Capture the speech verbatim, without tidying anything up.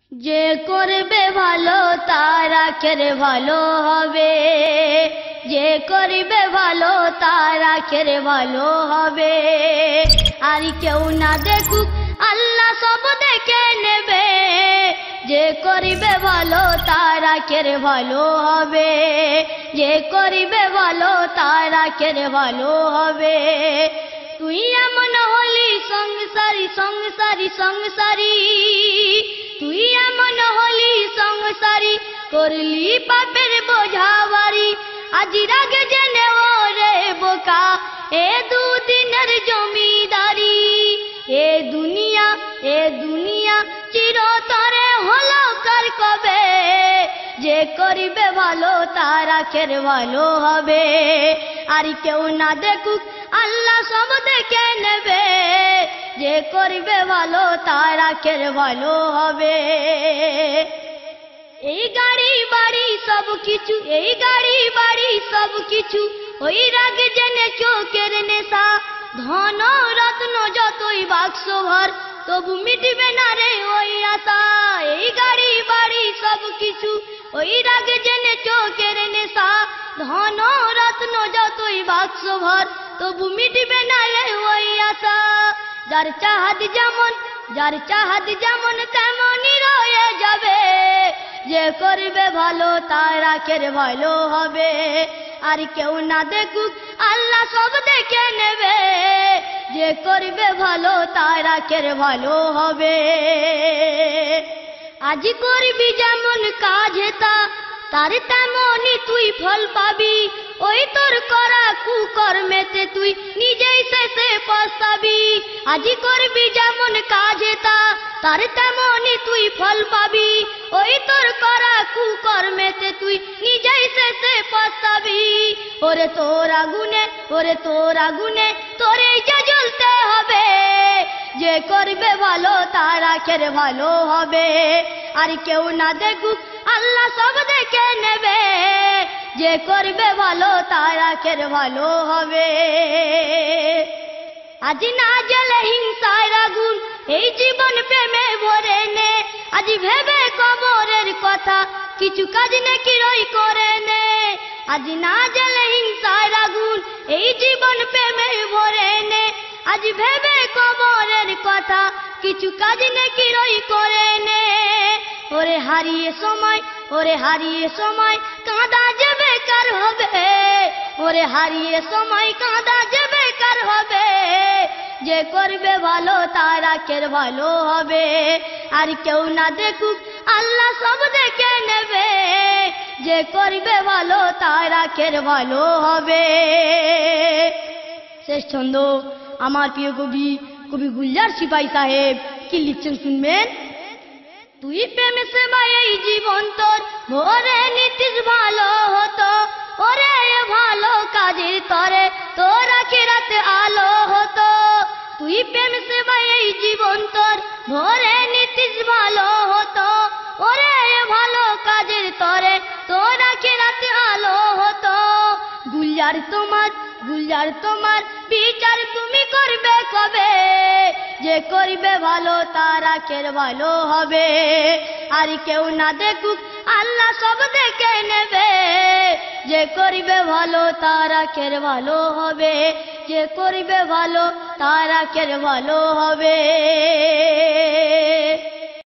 যে করবে ভালো তার আখের ভালো হবে, যে করবে ভালো তার আখের ভালো হবে। আর কেউ না দেখুক আল্লাহ সব দেখে নেবে, যে করবে ভালো তার আখের ভালো হবে, যে করবে ভালো তার আখের ভালো হবে। তুই এমন হলি সংসারী সংসারী সংসারী, তুই এমন হলি সংসারী, করলি পাপের বোঝা ভারী। আজ রাগে জেনে ওরে বোকা এ দুদিনের জমিদারি, এ দুনিয়া এ দুনিয়া চিরতরে হলো কার কবে। যে করিবে ভালো তার আখের ভালো হবে, আর কেউ না দেখুক আল্লাহ সব দেখে নেবে, যে করবে ভালো তার আখের ভালো হবে। এই গাড়ি বাড়ি সব কিছু, এই গাড়ি বাড়ি সব কিছু, ওই রাগ জেনে চোখের নেশা। ধন রত্ন যতই বাক্স ভর, তবু মিটবে না রে ওই আশা। এই গাড়ি বাড়ি সব কিছু, ওই রাগ জেনে চোখের নেশা। ধন রত্ন যতই বাক্স ভর, তবু মিটবে না রে ওই আশা। যার চাহাত যেমন, যার চাহাত যেমন তেমনই রয়ে যাবে, যে করবে ভালো তার আখের ভালো হবে। আর কেউ না দেখুক আল্লাহ সব দেখে নেবে, যে করবে ভালো তার আখের ভালো হবে। আজ করবি যেমন কাজ তা, তার তেমনই তুই ফল পাবি। ওই তোর করা কুকর্মেতে তুই নিজেই শেষে পস্তাবি। আজ করবি যেমন কাজ তা, তার তেমনই তুই ফল পাবি। ওই তোর করা কুকর্মেতে তুই নিজেই শেষে পস্তাবি। ওরে তোর আগুনে, ওরে তোর আগুনে তোরে যে জ্বলতে হবে, যে করবে ভালো তার আখের ভালো হবে। আর কেউ না দেখুক আল্লাহ সব দেখে নেবে, যে করবে ভালো তার আখের ভালো হবে। আজ না জ্বলে হিংসার আগুন এই জীবন প্রেমে ভরে নে, আজ ভেবে কবরের কথা কিছু কাজ নাকি রই করে নে। আজ না জ্বলে হিংসার আগুন এই জীবন প্রেমে ভরে নে, আজ ভেবে কবরের কথা কিছু কাজ নাকি রই করে নে। ওরে হারিয়ে সময়, ওরে হারিয়ে সময় কাঁদা যে বেকার হবে, ওরে হারিয়ে সময় কাঁদা যে বেকার হবে। যে করবে ভালো তার আখের ভালো হবে, আর কেউ না দেখুক আল্লাহ সব দেখে নেবে, যে করবে ভালো তার আখের ভালো হবে। শেষ ছন্দ আমার প্রিয় কবি কবি গুলজার সিপাহী সাহেব কি লিখছেন শুনবেন। তুই প্রেম সেবায় এই জীবন তোর ভরে নিতিস ভালো হতো, ওরে ভালো কাজের তরে তোর আখিরাত আলো হতো। তুই প্রেম সেবায় এই জীবন তোর ভরে নিতিস ভালো হতো, ওরে ভালো কাজের তরে তোর আখিরাত আলো হতো। গুলজার তোমার, গুলজার তোমার বিচার তুমি করবে কবে, যে করবে ভালো তার আখের ভালো হবে। আর কেউ না দেখুক আল্লাহ সব দেখে নেবে, যে করবে ভালো তার আখের ভালো হবে, যে করবে ভালো তার আখের ভালো হবে।